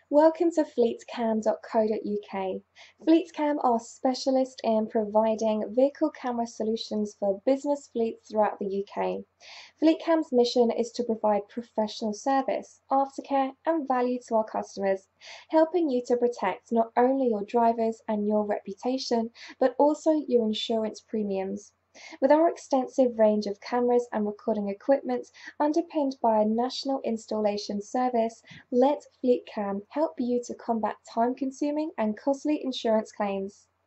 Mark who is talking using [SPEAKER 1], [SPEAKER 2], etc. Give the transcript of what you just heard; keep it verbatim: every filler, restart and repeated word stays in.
[SPEAKER 1] Welcome to fleetcam dot co dot U K. Fleetcam are specialists in providing vehicle camera solutions for business fleets throughout the U K. Fleetcam's mission is to provide professional service, aftercare and value to our customers, helping you to protect not only your drivers and your reputation, but also your insurance premiums. With our extensive range of cameras and recording equipment underpinned by a national installation service, let Fleetcam help you to combat time-consuming and costly insurance claims.